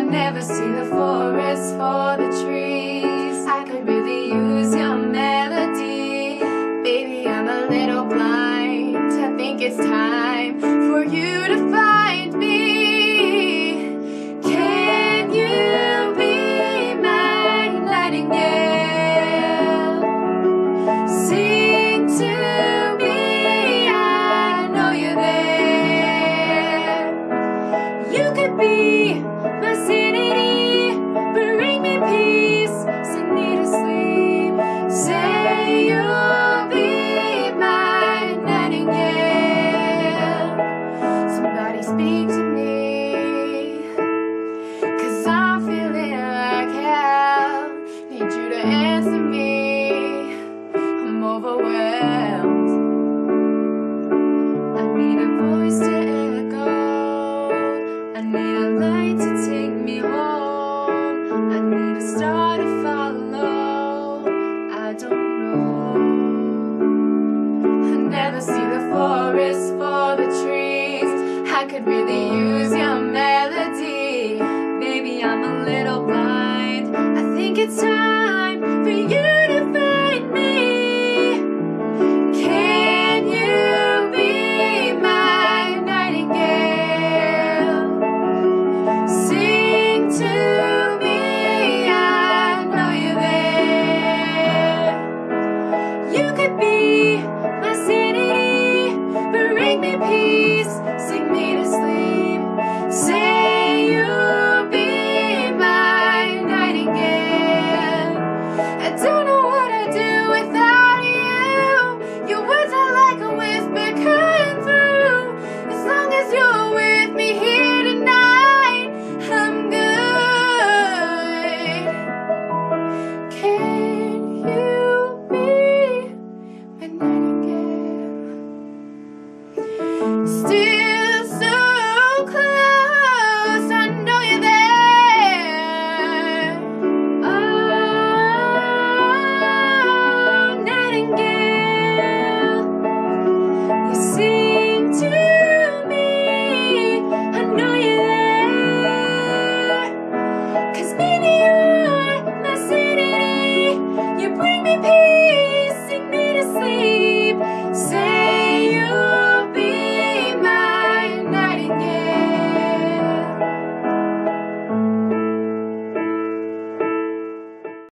never see the forest for the trees. I could really use your melody. Baby, I'm a little blind. I think it's time for you to find me. Can you be my nightingale? Sing to me, I know you're there. You could be my sanity, bring me peace, sing me to sleep. Say you'll be my nightingale. Somebody speak to me, 'cause I'm feeling like hell. Need you to answer me, I'm overwhelmed. I need a voice to echo, I need a light to take me home, I need a star to follow, I don't know. I never see the forest for the trees. I could really use your melody. Baby, I'm a little blind. I think it's time for you to find me. Can you be my nightingale? Sing to me, I know you're there. You could be my sanity, bring me peace, sing me to sleep. Say you'll be my nightingale. I don't know what I'd do without you. Your words are like a whisper cutting through. As long as you're with me here tonight, I'm good. Can you be my nightingale? Still so close, I know you're there. Oh, nightingale, you sing to me, I know you're there. 'Cause baby, you're my sanity, you bring me peace, sing me to sleep.